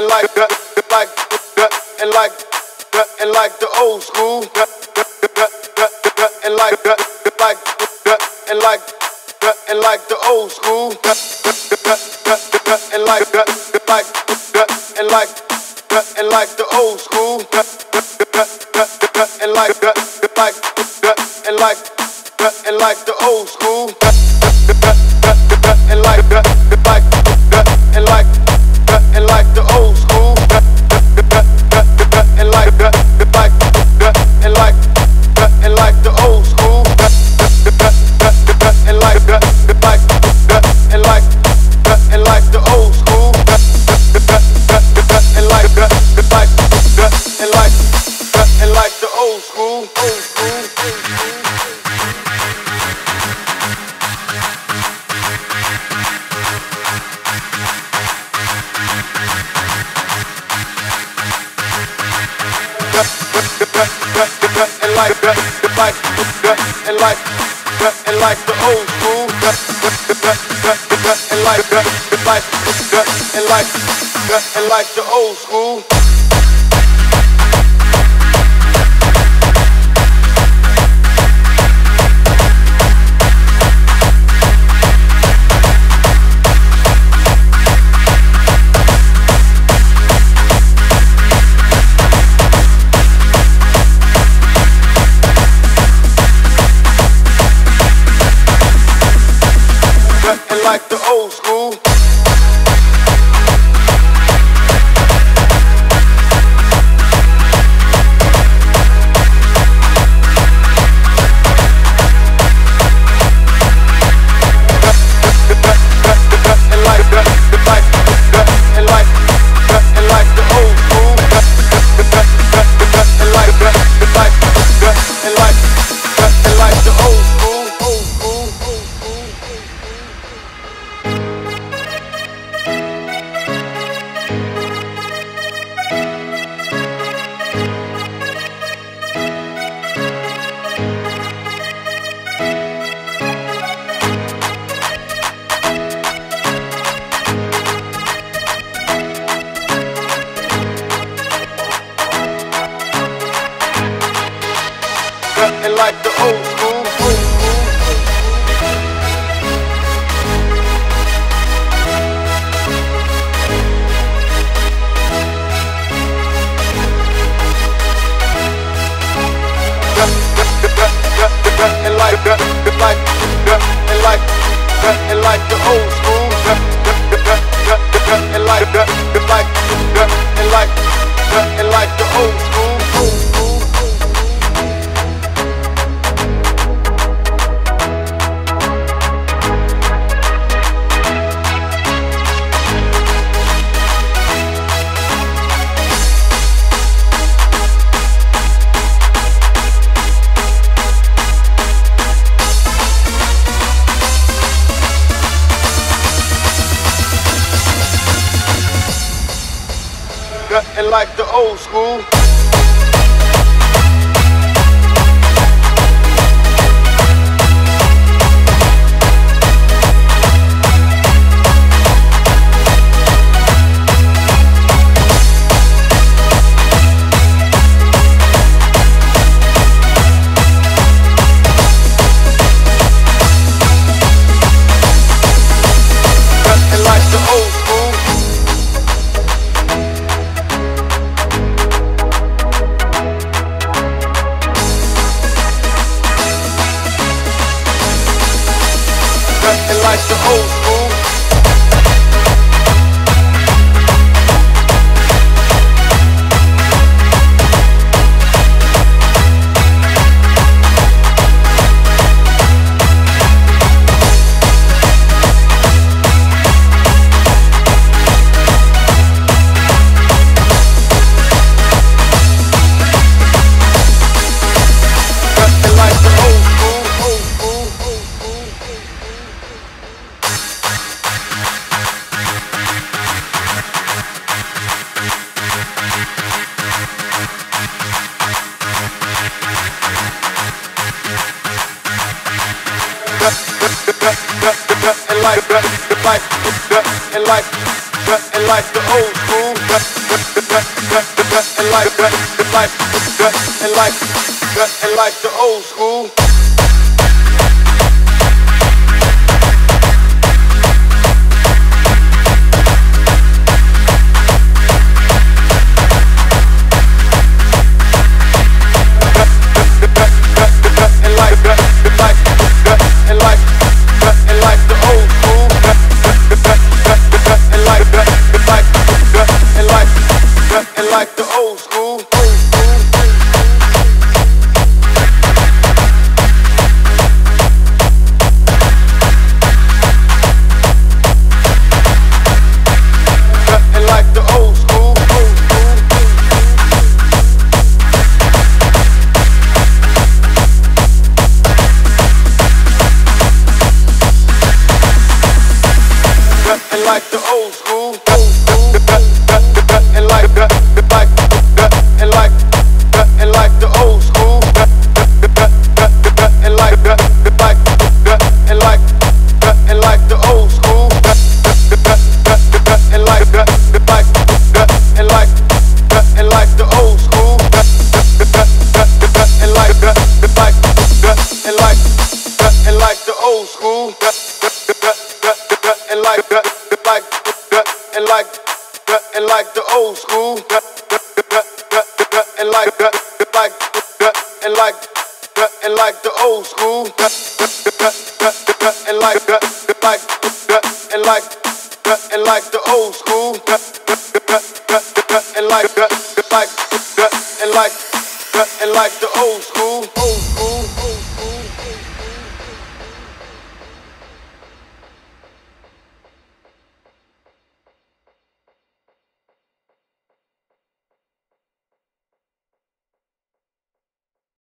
and like the old school, and like the old school, and like the old school, and like the old school, and like the old school, and like the old school, and like the old school, and like the old school. And like the old school, and like the old school. And like the old school. And like the old school, and like the old school, and like the old school. And like the old school. And like the old school. And like the old school. And like the old school. And like and like the old school, and like the old school. Like the old school. And like the old school. And like the old school. And like the old school, and like the old school, and like the old school, and like the old school, and like the old school, and like the old school, and like the old school, and like the old school.